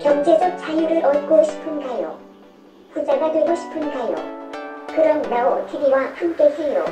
경제적 자유를 얻고 싶은가요? 부자가 되고 싶은가요? 그럼 나우TV와 함께해요.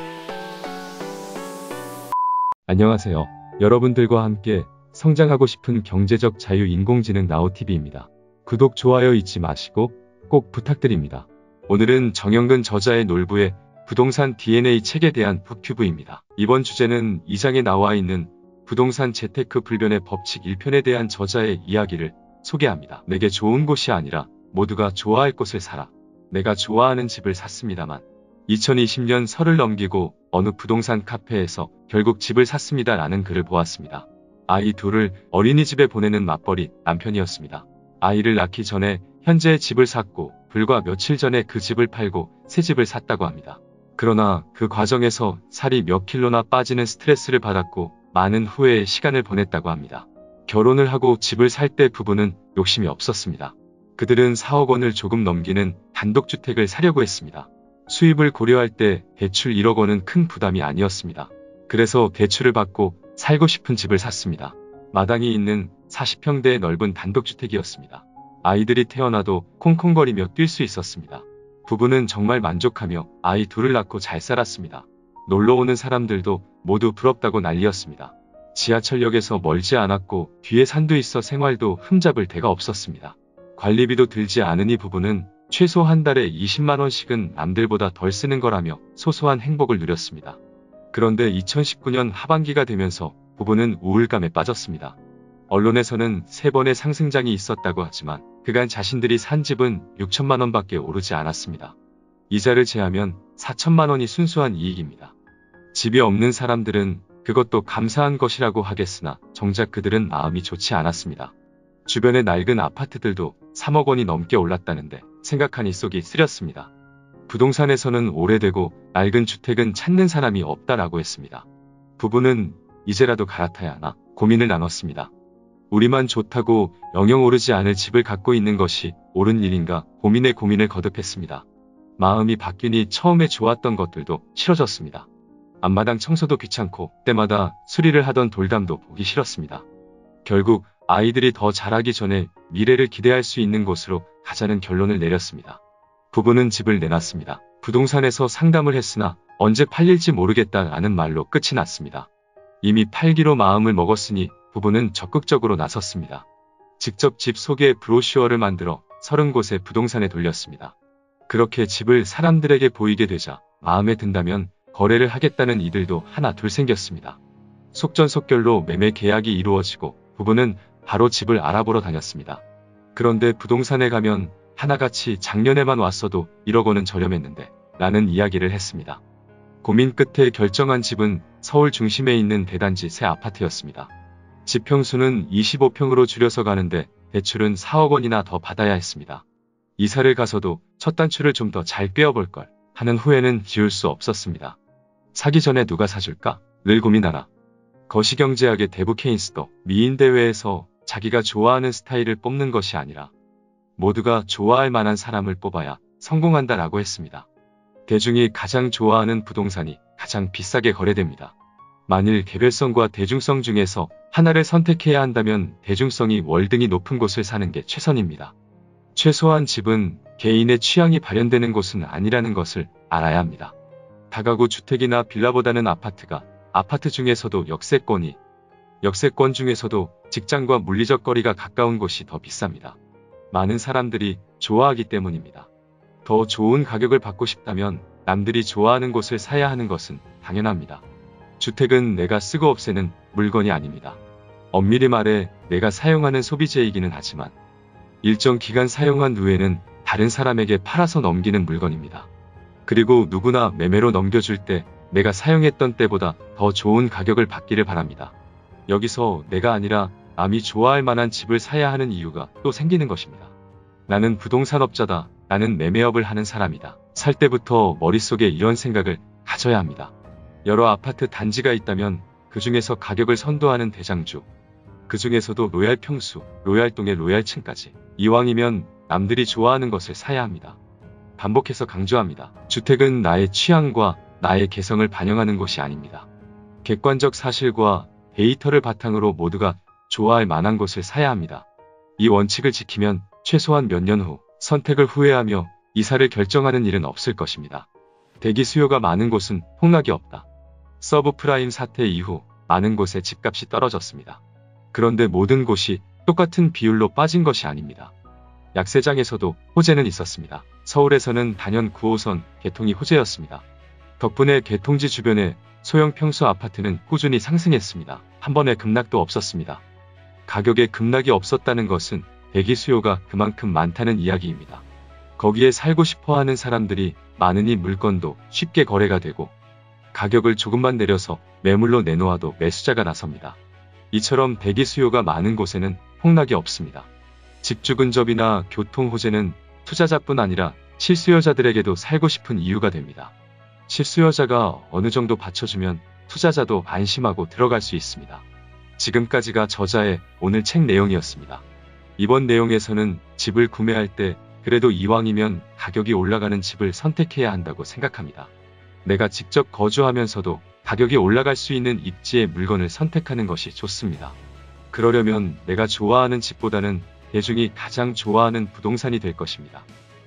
안녕하세요. 여러분들과 함께 성장하고 싶은 경제적 자유 인공지능 나우TV입니다. 구독, 좋아요 잊지 마시고 꼭 부탁드립니다. 오늘은 정영근 저자의 놀부의 부동산 DNA 책에 대한 북큐브입니다. 이번 주제는 2장에 나와 있는 부동산 재테크 불변의 법칙 1편에 대한 저자의 이야기를 소개합니다. 내게 좋은 곳이 아니라 모두가 좋아할 곳을 사라. 내가 좋아하는 집을 샀습니다만 2020년 설을 넘기고 어느 부동산 카페에서 결국 집을 샀습니다 라는 글을 보았습니다. 아이 둘을 어린이집에 보내는 맞벌이 남편이었습니다. 아이를 낳기 전에 현재 집을 샀고 불과 며칠 전에 그 집을 팔고 새 집을 샀다고 합니다. 그러나 그 과정에서 살이 몇 킬로나 빠지는 스트레스를 받았고 많은 후회의 시간을 보냈다고 합니다. 결혼을 하고 집을 살 때 부부는 욕심이 없었습니다. 그들은 4억 원을 조금 넘기는 단독주택을 사려고 했습니다. 수입을 고려할 때 대출 1억 원은 큰 부담이 아니었습니다. 그래서 대출을 받고 살고 싶은 집을 샀습니다. 마당이 있는 40평대의 넓은 단독주택이었습니다. 아이들이 태어나도 콩콩거리며 뛸 수 있었습니다. 부부는 정말 만족하며 아이 둘을 낳고 잘 살았습니다. 놀러오는 사람들도 모두 부럽다고 난리였습니다. 지하철역에서 멀지 않았고 뒤에 산도 있어 생활도 흠잡을 데가 없었습니다. 관리비도 들지 않으니 부부는 최소 한 달에 20만 원씩은 남들보다 덜 쓰는 거라며 소소한 행복을 누렸습니다. 그런데 2019년 하반기가 되면서 부부는 우울감에 빠졌습니다. 언론에서는 3번의 상승장이 있었다고 하지만 그간 자신들이 산 집은 6천만 원밖에 오르지 않았습니다. 이자를 제하면 4천만 원이 순수한 이익입니다. 집이 없는 사람들은 그것도 감사한 것이라고 하겠으나 정작 그들은 마음이 좋지 않았습니다. 주변의 낡은 아파트들도 3억 원이 넘게 올랐다는데 생각하니 속이 쓰렸습니다. 부동산에서는 오래되고 낡은 주택은 찾는 사람이 없다라고 했습니다. 부부는 이제라도 갈아타야 하나 고민을 나눴습니다. 우리만 좋다고 영영 오르지 않을 집을 갖고 있는 것이 옳은 일인가 고민에 고민을 거듭했습니다. 마음이 바뀌니 처음에 좋았던 것들도 싫어졌습니다. 앞마당 청소도 귀찮고 때마다 수리를 하던 돌담도 보기 싫었습니다. 결국 아이들이 더 자라기 전에 미래를 기대할 수 있는 곳으로 가자는 결론을 내렸습니다. 부부는 집을 내놨습니다. 부동산에서 상담을 했으나 언제 팔릴지 모르겠다라는 말로 끝이 났습니다. 이미 팔기로 마음을 먹었으니 부부는 적극적으로 나섰습니다. 직접 집 소개 브로슈어를 만들어 30곳의 부동산에 돌렸습니다. 그렇게 집을 사람들에게 보이게 되자 마음에 든다면 거래를 하겠다는 이들도 하나 둘 생겼습니다. 속전속결로 매매 계약이 이루어지고 부부는 바로 집을 알아보러 다녔습니다. 그런데 부동산에 가면 하나같이 작년에만 왔어도 1억 원은 저렴했는데 라는 이야기를 했습니다. 고민 끝에 결정한 집은 서울 중심에 있는 대단지 새 아파트였습니다. 집 평수는 25평으로 줄여서 가는데 대출은 4억 원이나 더 받아야 했습니다. 이사를 가서도 첫 단추를 좀 더 잘 꿰어볼 걸 하는 후회는 지울 수 없었습니다. 사기 전에 누가 사줄까? 늘 고민하라. 거시경제학의 데브 케인스도 미인대회에서 자기가 좋아하는 스타일을 뽑는 것이 아니라 모두가 좋아할 만한 사람을 뽑아야 성공한다라고 했습니다. 대중이 가장 좋아하는 부동산이 가장 비싸게 거래됩니다. 만일 개별성과 대중성 중에서 하나를 선택해야 한다면 대중성이 월등히 높은 곳을 사는 게 최선입니다. 최소한 집은 개인의 취향이 발현되는 곳은 아니라는 것을 알아야 합니다. 다가구 주택이나 빌라보다는 아파트가 아파트 중에서도 역세권 중에서도 직장과 물리적 거리가 가까운 곳이 더 비쌉니다. 많은 사람들이 좋아하기 때문입니다. 더 좋은 가격을 받고 싶다면 남들이 좋아하는 곳을 사야 하는 것은 당연합니다. 주택은 내가 쓰고 없애는 물건이 아닙니다. 엄밀히 말해 내가 사용하는 소비재이기는 하지만 일정 기간 사용한 후에는 다른 사람에게 팔아서 넘기는 물건입니다. 그리고 누구나 매매로 넘겨줄 때 내가 사용했던 때보다 더 좋은 가격을 받기를 바랍니다. 여기서 내가 아니라 남이 좋아할 만한 집을 사야 하는 이유가 또 생기는 것입니다. 나는 부동산업자다. 나는 매매업을 하는 사람이다. 살 때부터 머릿속에 이런 생각을 가져야 합니다. 여러 아파트 단지가 있다면 그 중에서 가격을 선도하는 대장주, 그 중에서도 로얄 평수, 로얄동의 로얄층까지 이왕이면 남들이 좋아하는 것을 사야 합니다. 반복해서 강조합니다. 주택은 나의 취향과 나의 개성을 반영하는 것이 아닙니다. 객관적 사실과 데이터를 바탕으로 모두가 좋아할 만한 곳을 사야 합니다. 이 원칙을 지키면 최소한 몇 년 후 선택을 후회하며 이사를 결정하는 일은 없을 것입니다. 대기 수요가 많은 곳은 폭락이 없다. 서브프라임 사태 이후 많은 곳의 집값이 떨어졌습니다. 그런데 모든 곳이 똑같은 비율로 빠진 것이 아닙니다. 약세장에서도 호재는 있었습니다. 서울에서는 단연 9호선 개통이 호재였습니다. 덕분에 개통지 주변의 소형 평수 아파트는 꾸준히 상승했습니다. 한 번의 급락도 없었습니다. 가격에 급락이 없었다는 것은 대기 수요가 그만큼 많다는 이야기입니다. 거기에 살고 싶어 하는 사람들이 많으니 물건도 쉽게 거래가 되고 가격을 조금만 내려서 매물로 내놓아도 매수자가 나섭니다. 이처럼 대기 수요가 많은 곳에는 폭락이 없습니다. 집주 근접이나 교통 호재는 투자자뿐 아니라 실수요자들에게도 살고 싶은 이유가 됩니다. 실수요자가 어느 정도 받쳐주면 투자자도 안심하고 들어갈 수 있습니다. 지금까지가 저자의 오늘 책 내용이었습니다. 이번 내용에서는 집을 구매할 때 그래도 이왕이면 가격이 올라가는 집을 선택해야 한다고 생각합니다. 내가 직접 거주하면서도 가격이 올라갈 수 있는 입지의 물건을 선택하는 것이 좋습니다. 그러려면 내가 좋아하는 집보다는 대중이 가장 좋아하는 부동산이 될 것입니다.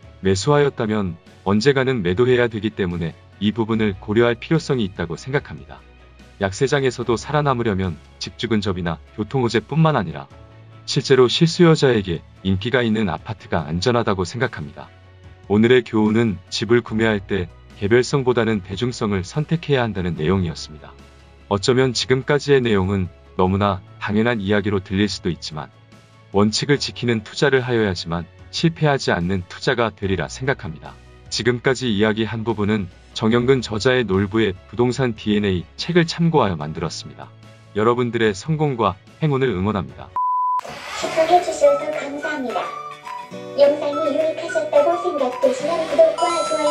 매수하였다면 언젠가는 매도해야 되기 때문에 이 부분을 고려할 필요성이 있다고 생각합니다. 약세장에서도 살아남으려면 집주 근접이나 교통호재뿐만 아니라 실제로 실수요자에게 인기가 있는 아파트가 안전하다고 생각합니다. 오늘의 교훈은 집을 구매할 때 개별성보다는 대중성을 선택해야 한다는 내용이었습니다. 어쩌면 지금까지의 내용은 너무나 당연한 이야기로 들릴 수도 있지만 원칙을 지키는 투자를 하여야지만 실패하지 않는 투자가 되리라 생각합니다. 지금까지 이야기한 부분은 정영근 저자의 놀부의 부동산 DNA 책을 참고하여 만들었습니다. 여러분들의 성공과 행운을 응원합니다. 시청해주셔서 감사합니다. 영상이 유익하셨다고 생각되시면 구독과 좋아요